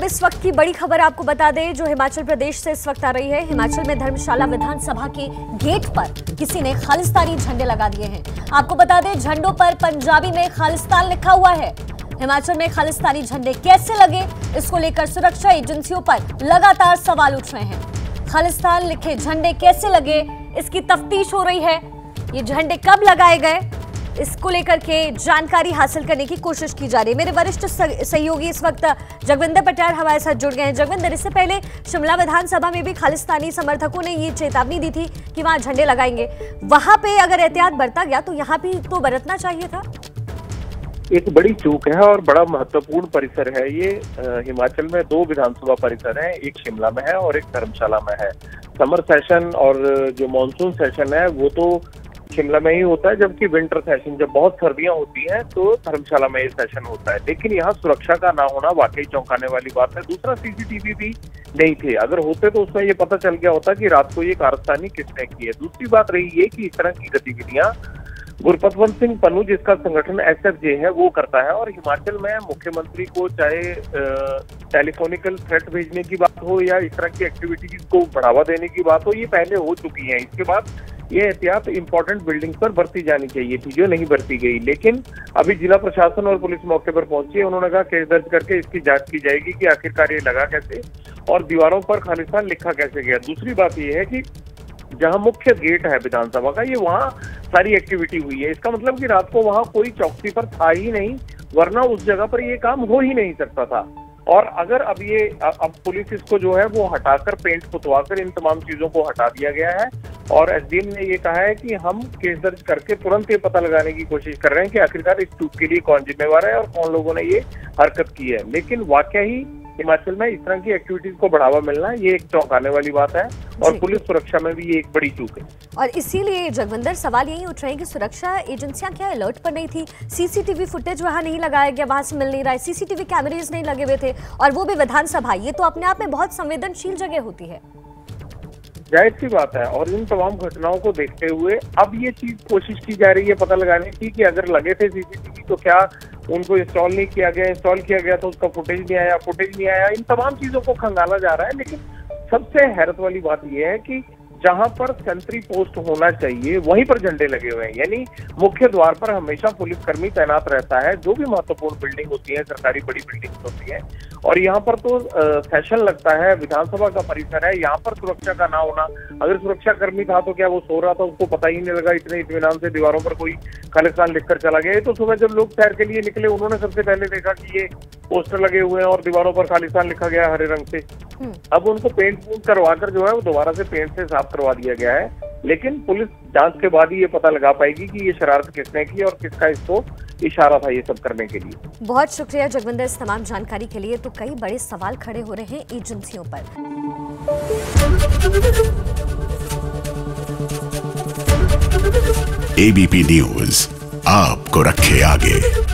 इस वक्त की बड़ी खबर आपको बता दें जो हिमाचल प्रदेश से इस वक्त आ रही है। हिमाचल में धर्मशाला विधानसभा के गेट पर किसी ने खालिस्तानी झंडे लगा दिए हैं। आपको बता दें झंडों पर पंजाबी में खालिस्तान लिखा हुआ है। हिमाचल में खालिस्तानी झंडे कैसे लगे, इसको लेकर सुरक्षा एजेंसियों पर लगातार सवाल उठ रहे हैं। खालिस्तान लिखे झंडे कैसे लगे, इसकी तफ्तीश हो रही है। ये झंडे कब लगाए गए, इसको लेकर के जानकारी हासिल करने की कोशिश की जा रही है। मेरे वरिष्ठ सहयोगी इस वक्त जगविंदर पटियार हमारे साथ जुड़ गए हैं। जगविंदर, इससे पहले शिमला विधानसभा में भी खालिस्तानी समर्थकों ने ये चेतावनी दी थी कि वहां झंडे लगाएंगे। वहां पे अगर एहतियात बरता गया तो यहाँ भी तो बरतना चाहिए था। एक बड़ी चूक है और बड़ा महत्वपूर्ण परिसर है ये। हिमाचल में 2 विधानसभा परिसर हैं, एक शिमला में है और एक धर्मशाला में है। समर सेशन और जो मॉनसून सेशन है वो तो शिमला में ही होता है, जबकि विंटर सेशन जब बहुत सर्दियां होती हैं तो धर्मशाला में ये सेशन होता है। लेकिन यहाँ सुरक्षा का ना होना वाकई चौंकाने वाली बात है। दूसरा, सीसीटीवी भी नहीं थे। अगर होते तो उसमें ये पता चल गया होता कि रात को ये कारस्तानी किसने की है। दूसरी बात रही ये कि इस तरह की गतिविधियां गुरपतवंत सिंह पन्नू, जिसका संगठन SFJ है, वो करता है। और हिमाचल में मुख्यमंत्री को चाहे टेलीफोनिकल थ्रेट भेजने की बात हो या इस तरह की एक्टिविटीज को बढ़ावा देने की बात हो, ये पहले हो चुकी है। इसके बाद ये एहतियात इंपॉर्टेंट बिल्डिंग्स पर बरती जानी चाहिए थी, जो नहीं बरती गई। लेकिन अभी जिला प्रशासन और पुलिस मौके पर पहुंची है। उन्होंने कहा केस दर्ज करके इसकी जांच की जाएगी कि आखिरकार ये लगा कैसे और दीवारों पर खालिस्तान लिखा कैसे गया। दूसरी बात ये है कि जहां मुख्य गेट है विधानसभा का, ये वहां सारी एक्टिविटी हुई है। इसका मतलब कि रात को वहां कोई चौकसी पर था ही नहीं, वरना उस जगह पर ये काम हो ही नहीं सकता था। और अगर अब पुलिस इसको जो है वो हटाकर पेंट पुतवाकर इन तमाम चीजों को हटा दिया गया है। और SDM ने ये कहा है कि हम केस दर्ज करके तुरंत ये पता लगाने की कोशिश कर रहे हैं कि आखिरकार इस चूक के लिए कौन जिम्मेवार है और कौन लोगों ने ये हरकत की है। लेकिन वाकई ही हिमाचल में इस तरह की एक्टिविटीज को बढ़ावा मिलना ये एक चौंकाने वाली बात है और पुलिस सुरक्षा में भी ये एक बड़ी चूक है। और इसीलिए जगविंदर, सवाल यही उठ रहे हैं कि सुरक्षा एजेंसियां क्या अलर्ट पर नहीं थी? सीसीटीवी फुटेज वहां नहीं लगाया गया, वहां से मिल नहीं रहा है। सीसीटीवी कैमरेज नहीं लगे हुए थे और वो भी विधानसभा। ये तो अपने आप में बहुत संवेदनशील जगह होती है। जाहिर सी बात है। और इन तमाम घटनाओं को देखते हुए अब ये चीज कोशिश की जा रही है पता लगाने की कि अगर लगे थे सीसीटीवी तो क्या उनको इंस्टॉल नहीं किया गया, इंस्टॉल किया गया तो उसका फुटेज नहीं आया। इन तमाम चीजों को खंगाला जा रहा है। लेकिन सबसे हैरत वाली बात यह है कि जहां पर सेंट्री पोस्ट होना चाहिए वहीं पर झंडे लगे हुए हैं। यानी मुख्य द्वार पर हमेशा पुलिसकर्मी तैनात रहता है, जो भी महत्वपूर्ण बिल्डिंग होती है, सरकारी बड़ी बिल्डिंग होती है। और यहाँ पर तो सेशन लगता है, विधानसभा का परिसर है, यहाँ पर सुरक्षा का ना होना। अगर सुरक्षा कर्मी था तो क्या वो सो रहा था, उसको पता ही नहीं लगा, इतने इत्मीनान से दीवारों पर कोई खालिस्तान लिखकर चला गया। तो सुबह जब लोग सैर के लिए निकले, उन्होंने सबसे पहले देखा कि ये पोस्टर लगे हुए हैं और दीवारों पर खालिस्तान लिखा गया हरे रंग से। अब उनको पेंट करवाकर जो है वो दोबारा से पेंट से साफ करवा दिया गया है। लेकिन पुलिस जांच के बाद ही ये पता लगा पाएगी कि ये शरारत किसने की और किसका इसको इशारा था ये सब करने के लिए। बहुत शुक्रिया जगविंदर इस तमाम जानकारी के लिए। तो कई बड़े सवाल खड़े हो रहे हैं एजेंसियों पर। ABP न्यूज आपको रखे आगे।